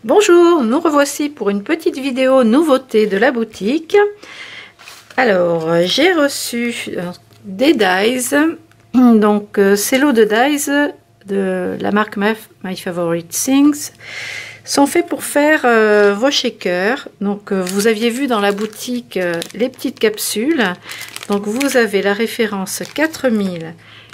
Bonjour, nous revoici pour une petite vidéo nouveauté de la boutique. Alors, j'ai reçu des dies, donc ces lots de dies de la marque My Favorite Things sont faits pour faire vos shakers. Donc, vous aviez vu dans la boutique les petites capsules. Donc, vous avez la référence 4000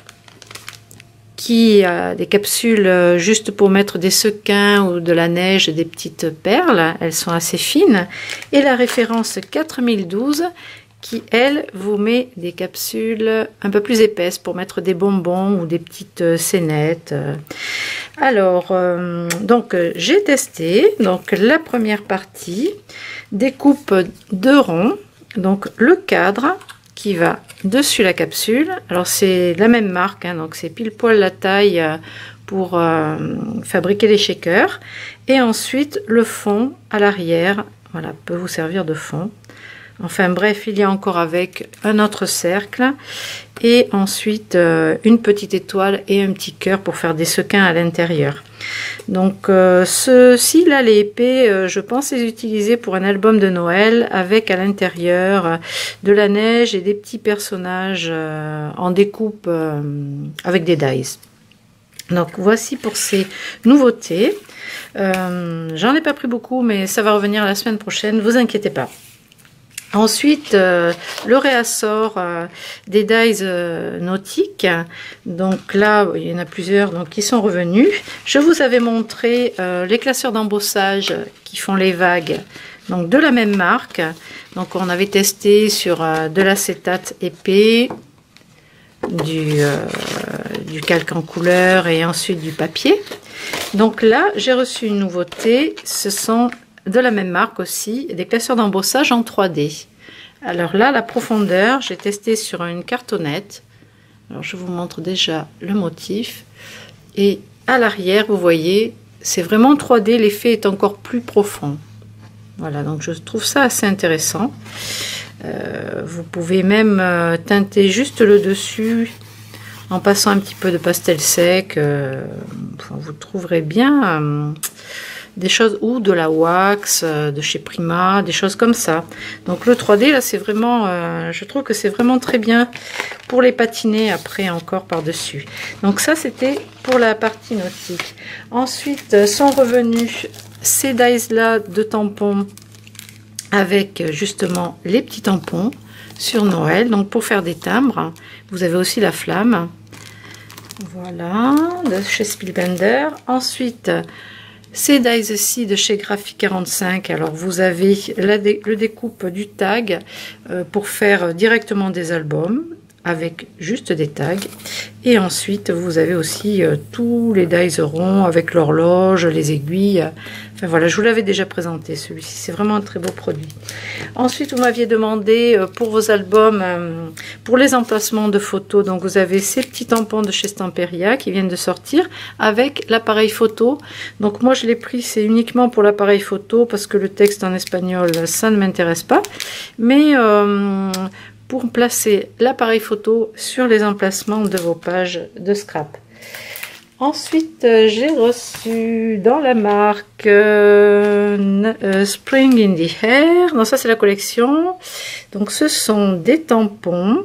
qui a des capsules juste pour mettre des sequins ou de la neige et des petites perles. Elles sont assez fines. Et la référence 4012 qui, elle, vous met des capsules un peu plus épaisses pour mettre des bonbons ou des petites scénettes. Alors, donc j'ai testé. Donc la première partie, découpe de rond. Donc le cadre qui va dessus la capsule. Alors c'est la même marque, hein, donc c'est pile poil la taille pour fabriquer les shakers. Et ensuite le fond à l'arrière, voilà, peut vous servir de fond. Enfin bref, il y a encore avec un autre cercle et ensuite une petite étoile et un petit cœur pour faire des sequins à l'intérieur. Donc ceux-ci là, les épais, je pense les utiliser pour un album de Noël avec à l'intérieur de la neige et des petits personnages en découpe avec des dies. Donc voici pour ces nouveautés. J'en ai pas pris beaucoup, mais ça va revenir la semaine prochaine, vous inquiétez pas. Ensuite, le réassort des dies nautiques. Donc là, il y en a plusieurs donc, qui sont revenus. Je vous avais montré les classeurs d'embossage qui font les vagues, donc de la même marque. Donc on avait testé sur de l'acétate épais, du calque en couleur et ensuite du papier. Donc là, j'ai reçu une nouveauté. Ce sont de la même marque aussi, des classeurs d'embossage en 3D. Alors là, la profondeur, j'ai testé sur une cartonnette. Alors je vous montre déjà le motif. Et à l'arrière, vous voyez, c'est vraiment 3D, l'effet est encore plus profond. Voilà, donc je trouve ça assez intéressant. Vous pouvez même teinter juste le dessus en passant un petit peu de pastel sec. Enfin, vous trouverez bien des choses, ou de la wax de chez Prima, des choses comme ça. Donc le 3D là, c'est vraiment, je trouve que c'est vraiment très bien pour les patiner après encore par dessus. Donc ça, c'était pour la partie nautique. Ensuite sont revenus ces dies là de tampons avec justement les petits tampons sur Noël, donc pour faire des timbres. Vous avez aussi la flamme, voilà, de chez Spielbender. Ensuite ces dies-ci de chez Graphic 45, alors vous avez le découpe du tag pour faire directement des albums avec juste des tags. Et ensuite vous avez aussi tous les dies ronds avec l'horloge, les aiguilles. Enfin voilà, je vous l'avais déjà présenté celui-ci, c'est vraiment un très beau produit. Ensuite vous m'aviez demandé pour vos albums, pour les emplacements de photos, donc vous avez ces petits tampons de chez Stamperia qui viennent de sortir avec l'appareil photo. Donc moi je l'ai pris, c'est uniquement pour l'appareil photo parce que le texte en espagnol ça ne m'intéresse pas, mais pour placer l'appareil photo sur les emplacements de vos pages de scrap. Ensuite, j'ai reçu dans la marque Spring in the Air. Donc ça, c'est la collection. Donc ce sont des tampons.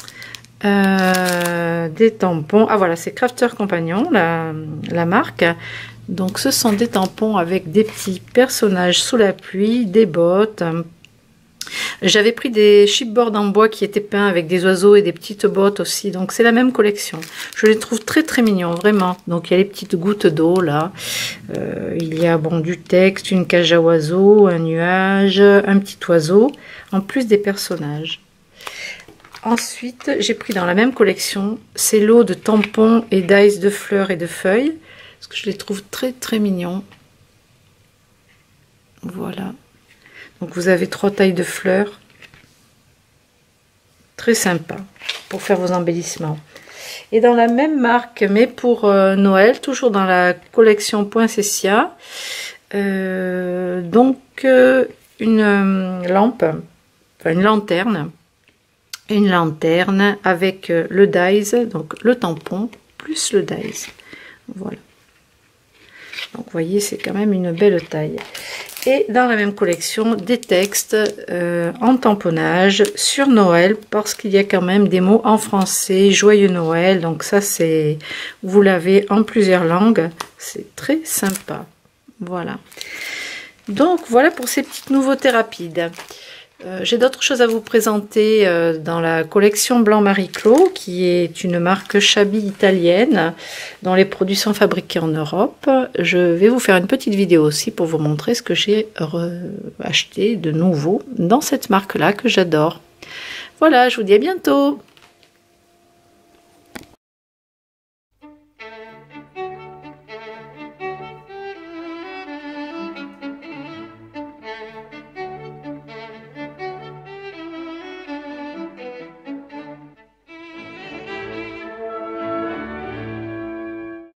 Ah voilà, c'est Crafter Compagnon, la marque. Donc ce sont des tampons avec des petits personnages sous la pluie, des bottes. J'avais pris des chipboards en bois qui étaient peints avec des oiseaux et des petites bottes aussi. Donc c'est la même collection. Je les trouve très très mignons, vraiment. Donc il y a les petites gouttes d'eau là. Il y a bon du texte, une cage à oiseaux, un nuage, un petit oiseau, en plus des personnages. Ensuite, j'ai pris dans la même collection ces lots de tampons et dies de fleurs et de feuilles. Parce que je les trouve très très mignons. Voilà. Donc vous avez 3 tailles de fleurs, très sympa pour faire vos embellissements. Et dans la même marque, mais pour Noël, toujours dans la collection Poinsettia, donc une lampe, enfin une lanterne avec le dies, donc le tampon plus le dies. Voilà. Donc vous voyez, c'est quand même une belle taille. Et dans la même collection, des textes en tamponnage sur Noël, parce qu'il y a quand même des mots en français, joyeux Noël. Donc ça, c'est, vous l'avez en plusieurs langues, c'est très sympa. Voilà. Donc voilà pour ces petites nouveautés rapides. J'ai d'autres choses à vous présenter dans la collection Blanc Marie Claude, qui est une marque Shabby italienne, dont les produits sont fabriqués en Europe. Je vais vous faire une petite vidéo aussi pour vous montrer ce que j'ai acheté de nouveau dans cette marque-là que j'adore. Voilà, je vous dis à bientôt.